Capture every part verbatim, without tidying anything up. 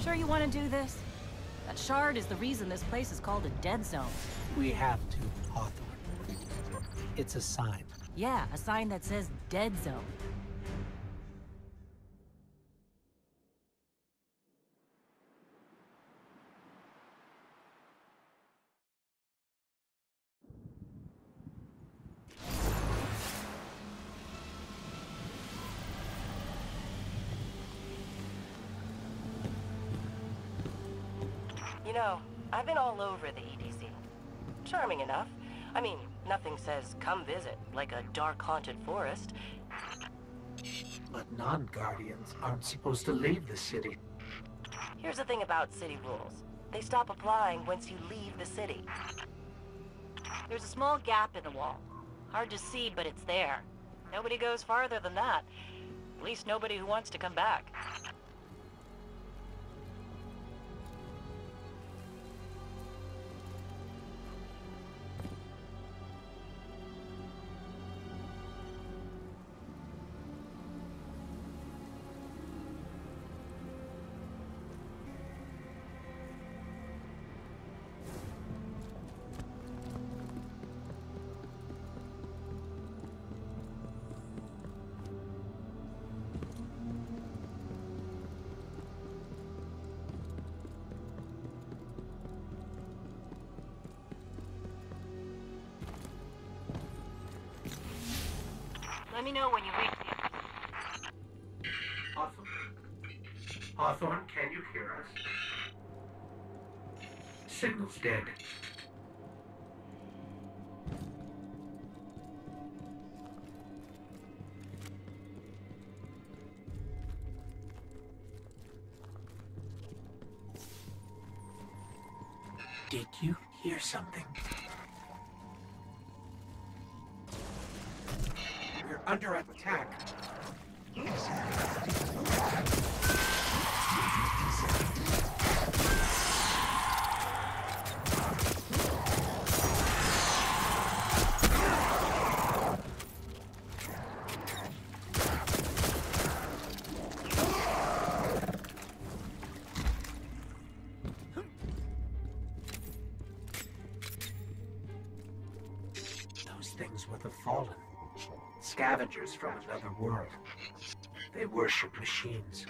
sure you want to do this? That shard is the reason this place is called a dead zone. We have to, Hawthorne. It's a sign. Yeah, a sign that says dead zone. You know, I've been all over the E D C. Charming enough. I mean, nothing says come visit, like a dark haunted forest. But non-Guardians aren't supposed to leave the city. Here's the thing about city rules. They stop applying once you leave the city. There's a small gap in the wall. Hard to see, but it's there. Nobody goes farther than that. At least nobody who wants to come back. Let me know when you reach the end. Hawthorne? Hawthorne, can you hear us? Signal's dead. Did you hear something? We're under attack. Those things were the Fallen. Scavengers from another world. They worship machines.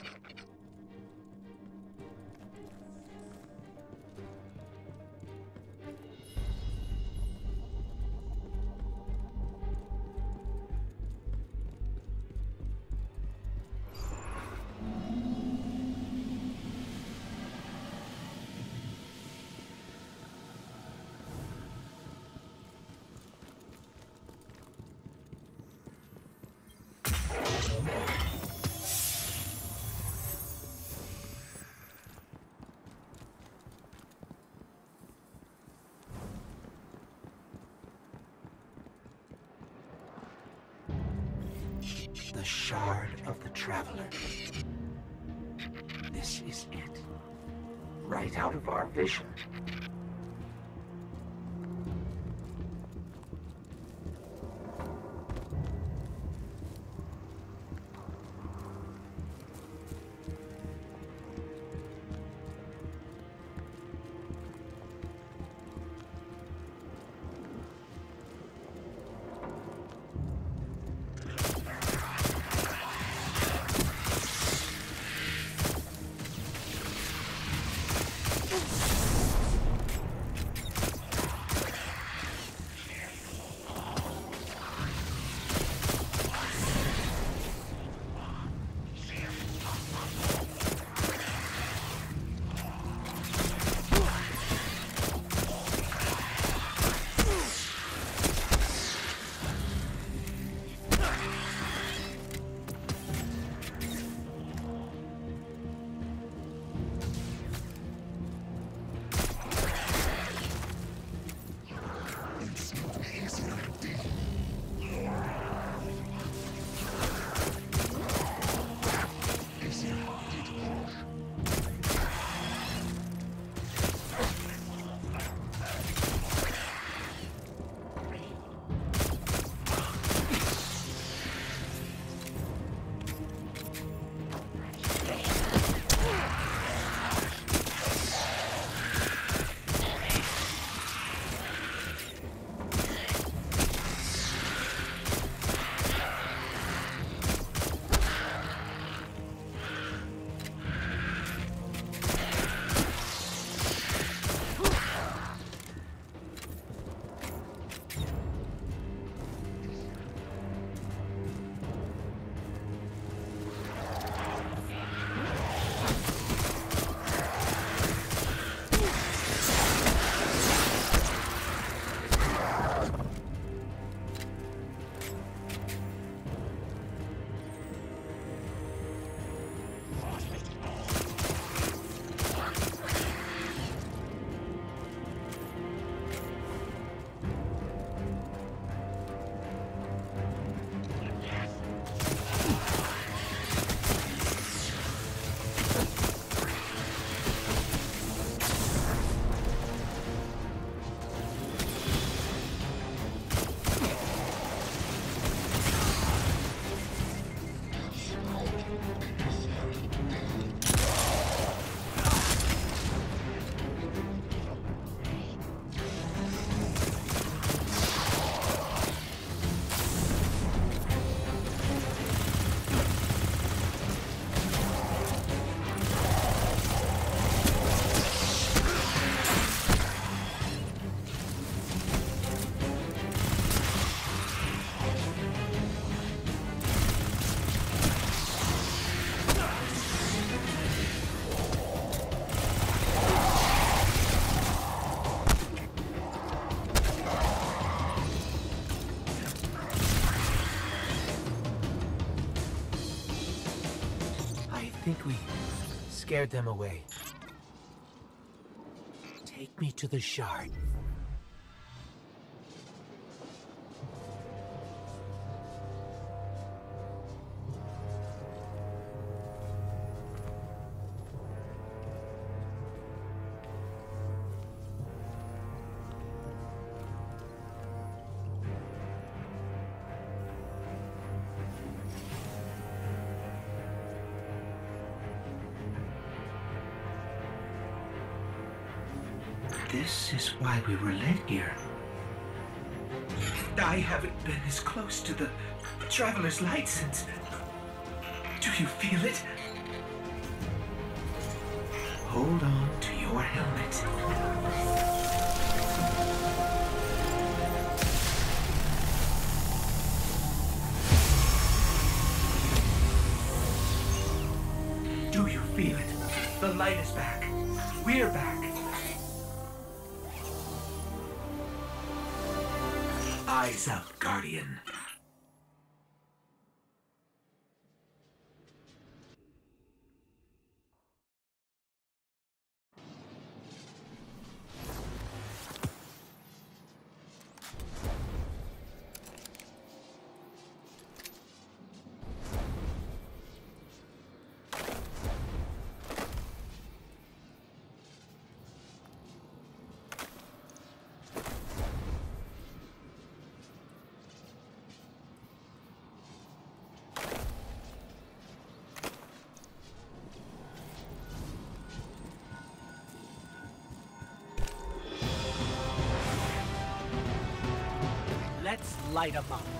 The Shard of the Traveler. This is it. Right out of our vision. I think we scared them away. Take me to the shard. This is why we were led here. I haven't been as close to the Traveler's Light since... Do you feel it? Hold on to your helmet. Do you feel it? The light is back. We're back. Eyes up, Guardian. Let's light 'em up.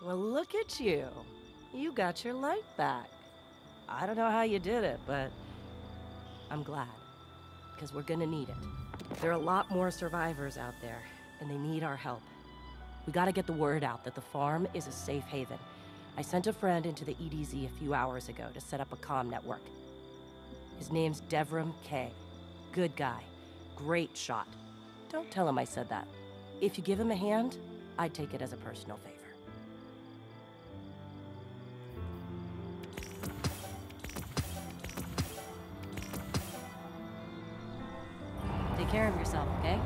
Well, look at you. You got your light back. I don't know how you did it, but I'm glad. Because we're gonna need it. There are a lot more survivors out there, and they need our help. We gotta get the word out that the farm is a safe haven. I sent a friend into the E D Z a few hours ago to set up a comm network. His name's Devrim Kay. Good guy. Great shot. Don't tell him I said that. If you give him a hand, I'd take it as a personal favor. Take care of yourself, okay?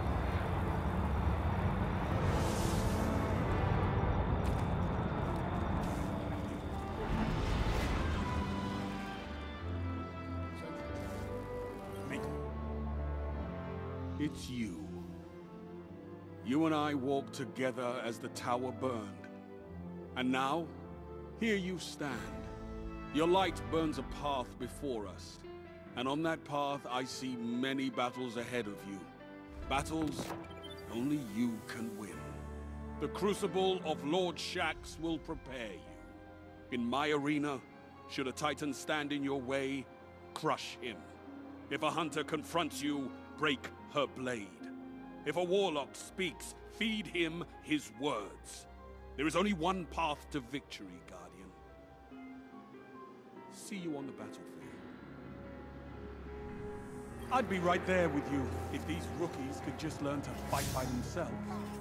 It's you. You and I walked together as the tower burned. And now, here you stand. Your light burns a path before us. And on that path, I see many battles ahead of you. Battles only you can win. The crucible of Lord Shaxx will prepare you. In my arena, should a Titan stand in your way, crush him. If a hunter confronts you, break her blade. If a warlock speaks, feed him his words. There is only one path to victory, Guardian. See you on the battlefield. I'd be right there with you if these rookies could just learn to fight by themselves.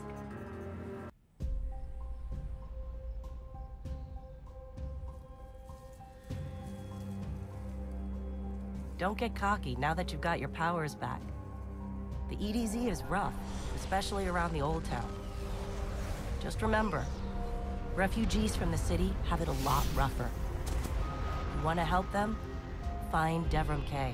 Don't get cocky now that you've got your powers back. The E D Z is rough, especially around the Old Town. Just remember, refugees from the city have it a lot rougher. You want to help them? Find Devrim Kay.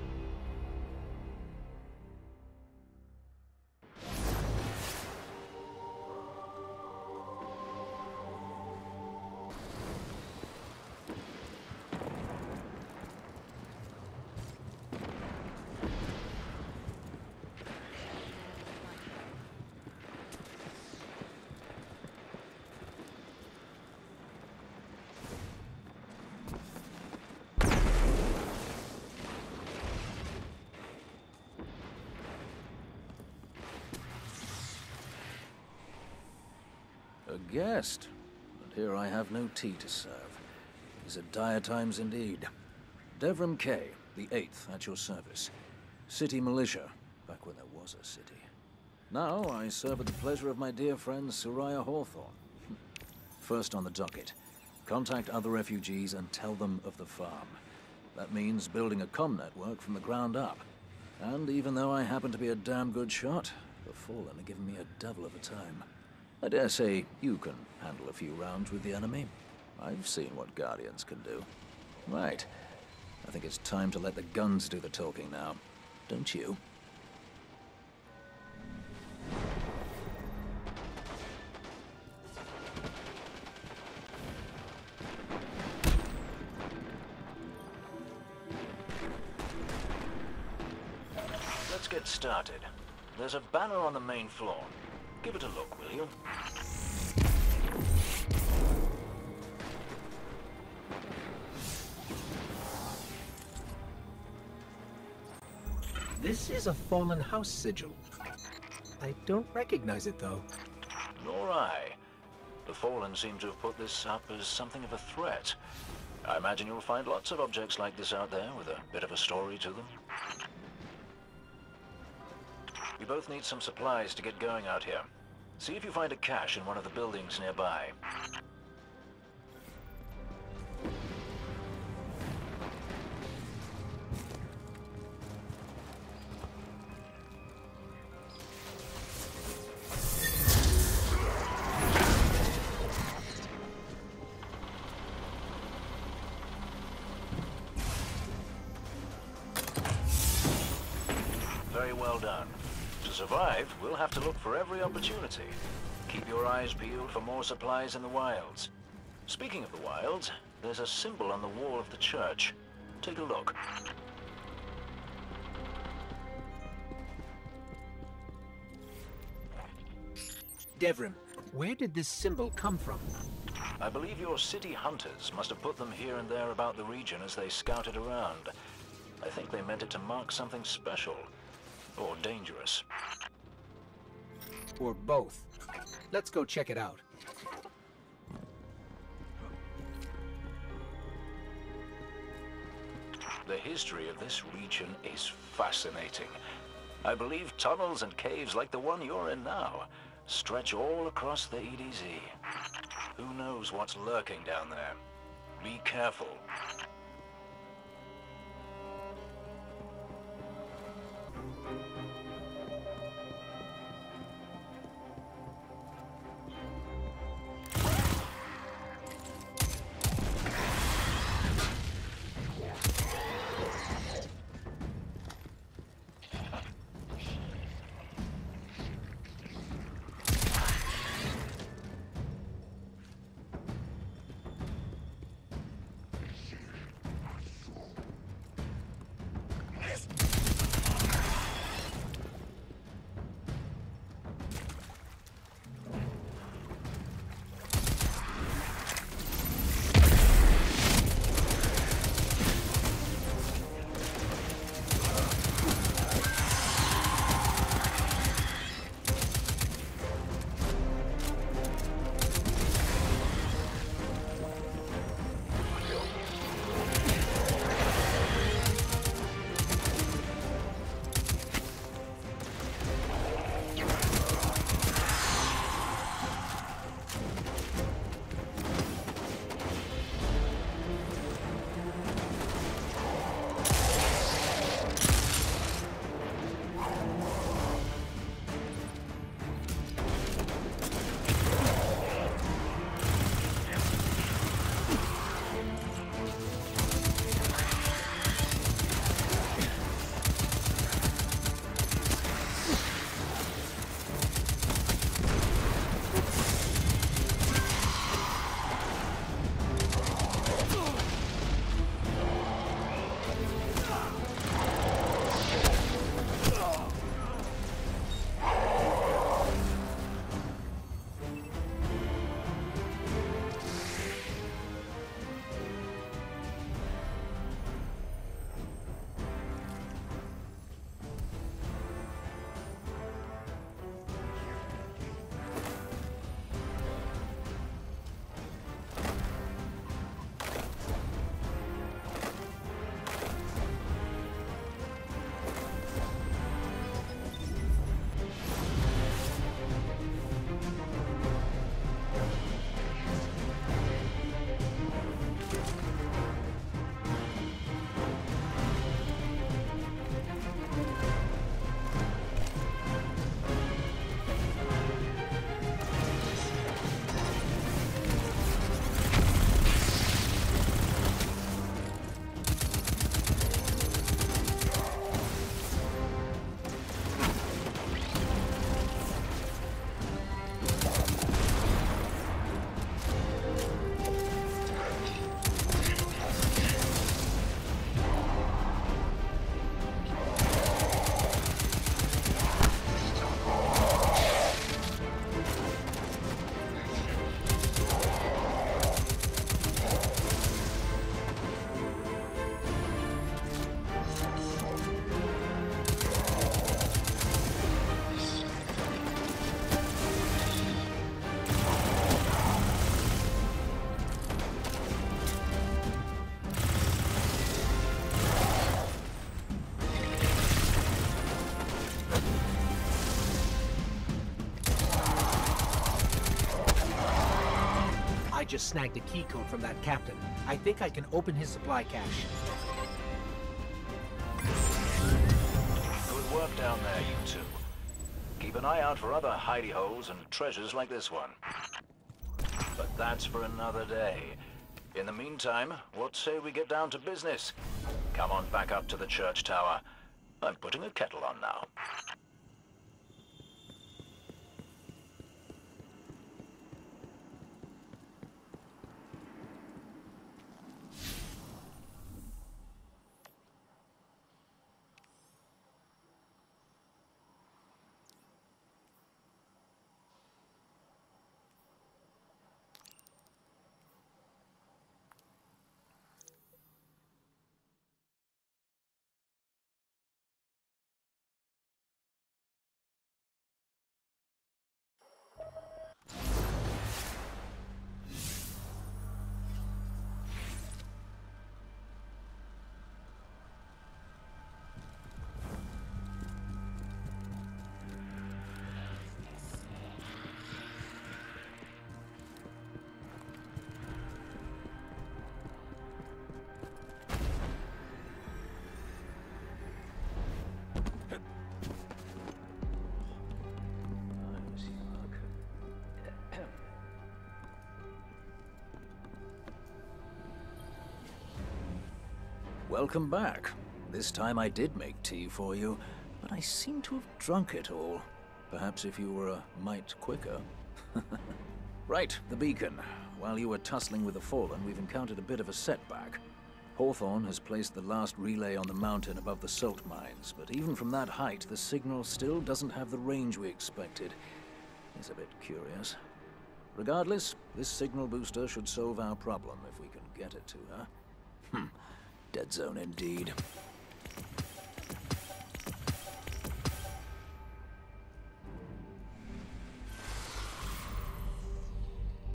A guest, but here I have no tea to serve. These are dire times indeed. Devrim Kay, the Eighth, at your service. City militia, back when there was a city. Now I serve at the pleasure of my dear friend Soraya Hawthorne. First on the docket, contact other refugees and tell them of the farm. That means building a comm network from the ground up. And even though I happen to be a damn good shot, the Fallen are giving me a devil of a time. I dare say you can handle a few rounds with the enemy. I've seen what Guardians can do. Right. I think it's time to let the guns do the talking now. Don't you? Let's get started. There's a banner on the main floor. Give it a look, will you? This is a Fallen House sigil. I don't recognize it, though. Nor I. The Fallen seem to have put this up as something of a threat. I imagine you'll find lots of objects like this out there with a bit of a story to them. We both need some supplies to get going out here. See if you find a cache in one of the buildings nearby. Very well done. To survive, we'll have to look for every opportunity. Keep your eyes peeled for more supplies in the wilds. Speaking of the wilds, there's a symbol on the wall of the church. Take a look. Devrim, where did this symbol come from? I believe your city hunters must have put them here and there about the region as they scouted around. I think they meant it to mark something special. Or dangerous. Or both. Let's go check it out. The history of this region is fascinating. I believe tunnels and caves like the one you're in now stretch all across the E D Z. Who knows what's lurking down there? Be careful. Just snagged a key code from that captain. I think I can open his supply cache. Good work down there, you two. Keep an eye out for other hidey holes and treasures like this one. But that's for another day. In the meantime, what say we get down to business? Come on back up to the church tower. I'm putting a kettle on now. welcome back. This time I did make tea for you, but I seem to have drunk it all. Perhaps if you were a mite quicker. Right, the beacon. While you were tussling with the Fallen, we've encountered a bit of a setback. Hawthorne has placed the last relay on the mountain above the salt mines, but even from that height, the signal still doesn't have the range we expected. It's a bit curious. Regardless, this signal booster should solve our problem if we can get it to her. Hmm, dead zone indeed.